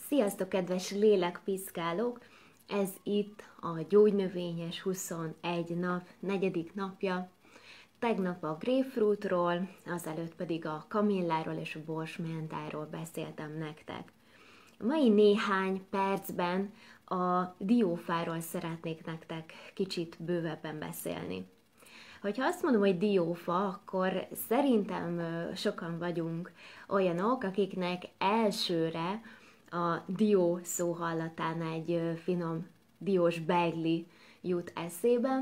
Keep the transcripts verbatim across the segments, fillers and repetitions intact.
Sziasztok, kedves lélekpiszkálók! Ez itt a gyógynövényes huszonegy nap, negyedik napja. Tegnap a grapefruitról, azelőtt pedig a kamilláról és a borsmentáról beszéltem nektek. A mai néhány percben a diófáról szeretnék nektek kicsit bővebben beszélni. Hogyha azt mondom, hogy diófa, akkor szerintem sokan vagyunk olyanok, akiknek elsőre a dió szó hallatán egy finom diós beigli jut eszébe,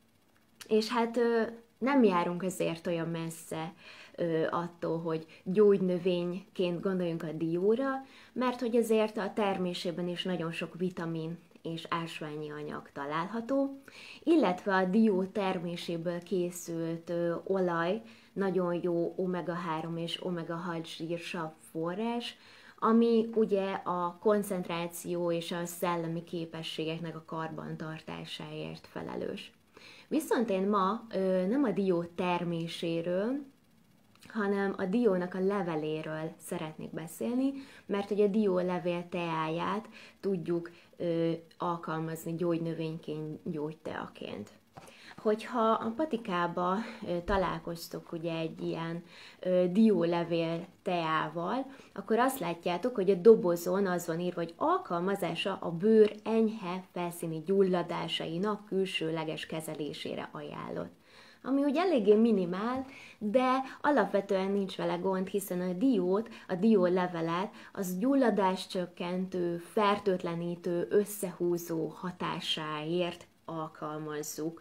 és hát nem járunk ezért olyan messze attól, hogy gyógynövényként gondoljunk a dióra, mert hogy azért a termésében is nagyon sok vitamin és ásványi anyag található, illetve a dió terméséből készült ö, olaj nagyon jó omega három és omega hat zsírsav forrás, ami ugye a koncentráció és a szellemi képességeknek a karbantartásáért felelős. Viszont én ma ö, nem a dió terméséről, hanem a diónak a leveléről szeretnék beszélni, mert hogy a dió levél teáját tudjuk ö, alkalmazni gyógynövényként, gyógyteaként. Hogyha a patikába ö, találkoztok ugye egy ilyen ö, diólevél teával, akkor azt látjátok, hogy a dobozon az van írva, hogy alkalmazása a bőr enyhe felszíni gyulladásainak külsőleges kezelésére ajánlott. Ami ugye eléggé minimál, de alapvetően nincs vele gond, hiszen a diót, a dió levelet az gyulladáscsökkentő, fertőtlenítő, összehúzó hatásáért alkalmazzuk.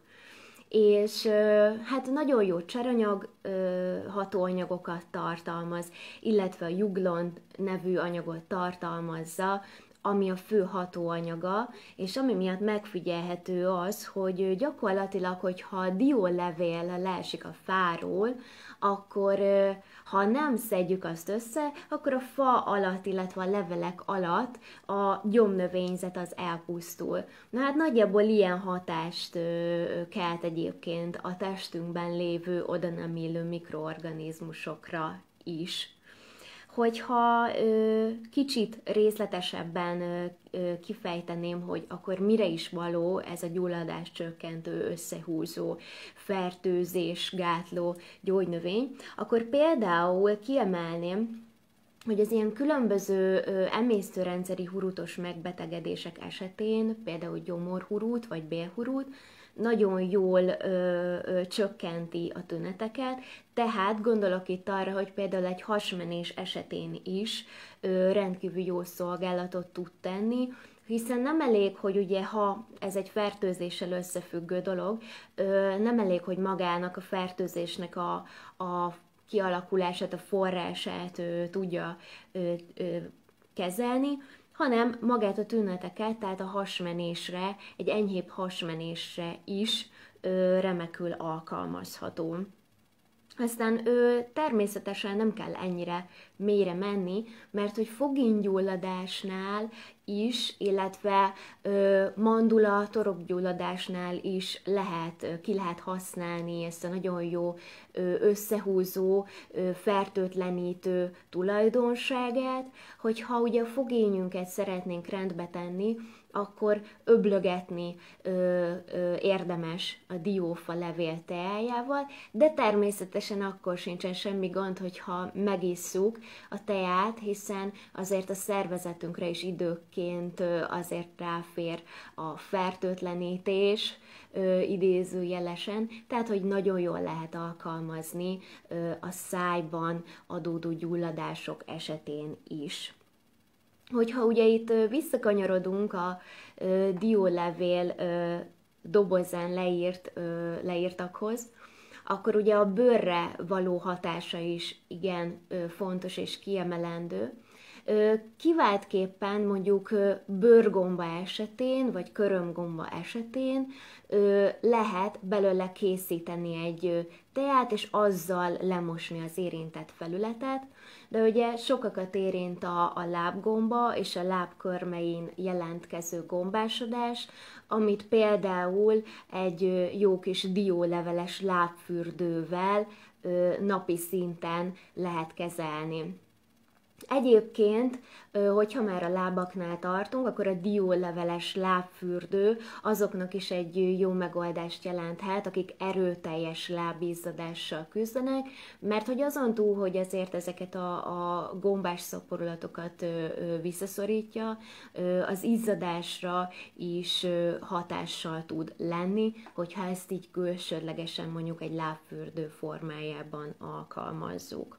És hát nagyon jó cseranyag hatóanyagokat tartalmaz, illetve a juglon nevű anyagot tartalmazza, ami a fő hatóanyaga, és ami miatt megfigyelhető az, hogy gyakorlatilag, hogyha a diólevél leesik a fáról, akkor ha nem szedjük azt össze, akkor a fa alatt, illetve a levelek alatt a gyomnövényzet az elpusztul. Na hát nagyjából ilyen hatást kelt egyébként a testünkben lévő oda nem illő mikroorganizmusokra is. Hogyha ö, kicsit részletesebben ö, ö, kifejteném, hogy akkor mire is való ez a gyulladás csökkentő, összehúzó, fertőzés, gátló gyógynövény, akkor például kiemelném, hogy az ilyen különböző ö, emésztőrendszeri hurutos megbetegedések esetén, például gyomorhurút vagy bélhurút, nagyon jól ö, ö, csökkenti a tüneteket, tehát gondolok itt arra, hogy például egy hasmenés esetén is ö, rendkívül jó szolgálatot tud tenni, hiszen nem elég, hogy ugye ha ez egy fertőzéssel összefüggő dolog, ö, nem elég, hogy magának a fertőzésnek a, a kialakulását, a forrását ö, tudja ö, ö, kezelni, hanem magát a tüneteket, tehát a hasmenésre, egy enyhébb hasmenésre is ö, remekül alkalmazható. Aztán ö, természetesen nem kell ennyire mélyre menni, mert hogy fogénygyulladásnál is, illetve ö, mandula, torokgyulladásnál is lehet, ki lehet használni ezt a nagyon jó ö, összehúzó, ö, fertőtlenítő tulajdonságát, hogyha ugye a fogényünket szeretnénk rendbe tenni, akkor öblögetni ö, ö, érdemes a diófa levél teájával, de természetesen akkor sincsen semmi gond, hogyha megisszuk a teát, hiszen azért a szervezetünkre is időként ö, azért ráfér a fertőtlenítés, ö, idézőjelesen, tehát hogy nagyon jól lehet alkalmazni ö, a szájban adódó gyulladások esetén is. Hogyha ugye itt visszakanyarodunk a ö, diólevél ö, dobozán leírt, ö, leírtakhoz, akkor ugye a bőrre való hatása is igen ö, fontos és kiemelendő. Ö, kiváltképpen mondjuk ö, bőrgomba esetén, vagy körömgomba esetén ö, lehet belőle készíteni egy ö, teát, és azzal lemosni az érintett felületet, de ugye sokakat érint a, a lábgomba és a lábkörmein jelentkező gombásodás, amit például egy jó kis dióleveles lábfürdővel napi szinten lehet kezelni. Egyébként, hogyha már a lábaknál tartunk, akkor a dióleveles lábfürdő azoknak is egy jó megoldást jelenthet, akik erőteljes lábizzadással küzdenek, mert hogy azon túl, hogy azért ezeket a, a gombás szaporulatokat visszaszorítja, az izzadásra is hatással tud lenni, hogyha ezt így külsődlegesen mondjuk egy lábfürdő formájában alkalmazzuk.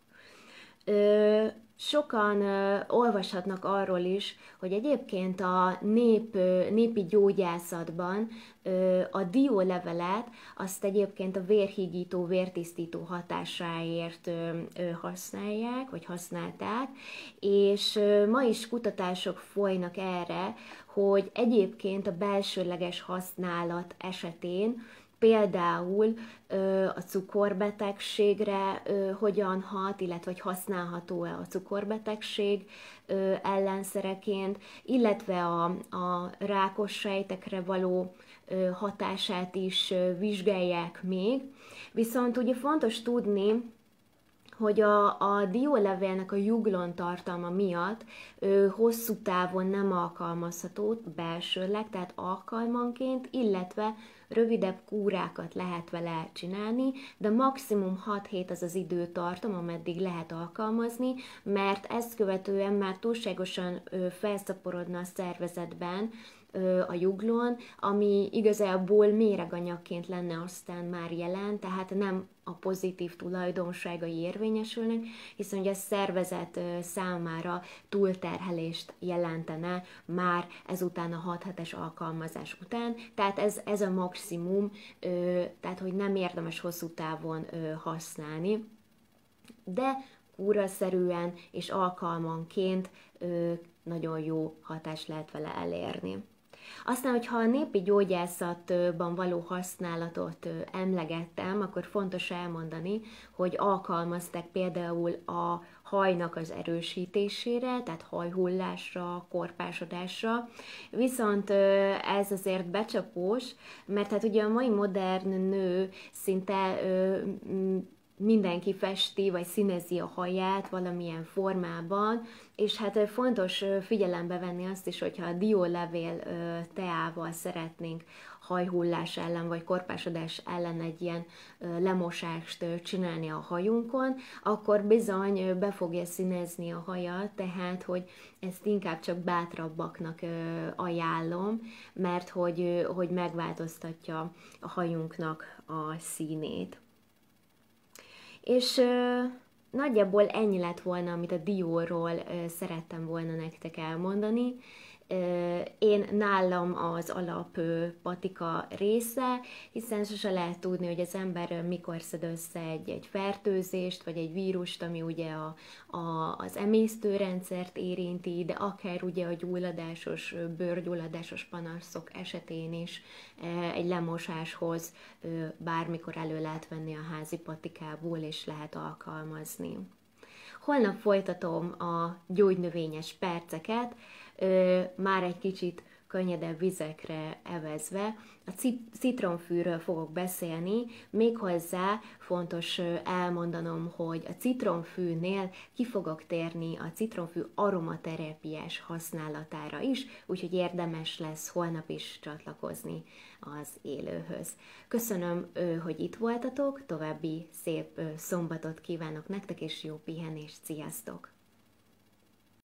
Ö, sokan ö, olvashatnak arról is, hogy egyébként a nép, ö, népi gyógyászatban ö, a diólevelet azt egyébként a vérhígító, vértisztító hatásáért ö, ö, használják, vagy használták, és ö, ma is kutatások folynak erre, hogy egyébként a belsőleges használat esetén például ö, a cukorbetegségre ö, hogyan hat, illetve hogy használható-e a cukorbetegség ö, ellenszereként, illetve a, a rákos sejtekre való ö, hatását is ö, vizsgálják még. Viszont ugye fontos tudni, hogy a, a diólevélnek a juglon tartalma miatt ö, hosszú távon nem alkalmazható belsőleg, tehát alkalmanként, illetve rövidebb kúrákat lehet vele csinálni, de maximum hat hét az az időtartam, ameddig lehet alkalmazni, mert ezt követően már túlságosan ö, felszaporodna a szervezetben ö, a juglon, ami igazából méreganyagként lenne aztán már jelen, tehát nem a pozitív tulajdonságai érvényesülnek, hiszen ugye a szervezet számára túlterhelést jelentene már ezután a hat hetes alkalmazás után, tehát ez, ez a maximum, tehát hogy nem érdemes hosszú távon használni, de kúraszerűen és alkalmanként nagyon jó hatást lehet vele elérni. Aztán, hogyha a népi gyógyászatban való használatot emlegettem, akkor fontos elmondani, hogy alkalmazták például a hajnak az erősítésére, tehát hajhullásra, korpásodásra, viszont ez azért becsapós, mert hát ugye a mai modern nő szinte mindenki festi vagy színezi a haját valamilyen formában, és hát fontos figyelembe venni azt is, hogyha a diólevél teával szeretnénk hajhullás ellen vagy korpásodás ellen egy ilyen lemosást csinálni a hajunkon, akkor bizony be fogja színezni a hajat, tehát hogy ezt inkább csak bátrabbaknak ajánlom, mert hogy, hogy megváltoztatja a hajunknak a színét. És ö, nagyjából ennyi lett volna, amit a dióról ö, szerettem volna nektek elmondani. Ö, én nálam az alap ö, patika része, hiszen sose lehet tudni, hogy az ember ö, mikor szed össze egy, egy fertőzést, vagy egy vírust, ami ugye a, a, az emésztőrendszert érinti, de akár ugye a gyulladásos, bőrgyulladásos panaszok esetén is egy lemosáshoz bármikor elő lehet venni a házi patikából, és lehet alkalmazni. Holnap folytatom a gyógynövényes perceket, már egy kicsit könnyedebb vizekre evezve. A citromfűről fogok beszélni, méghozzá fontos elmondanom, hogy a citromfűnél ki fogok térni a citromfű aromaterápiás használatára is, úgyhogy érdemes lesz holnap is csatlakozni az élőhöz. Köszönöm, hogy itt voltatok, további szép szombatot kívánok nektek, és jó pihenést, sziasztok!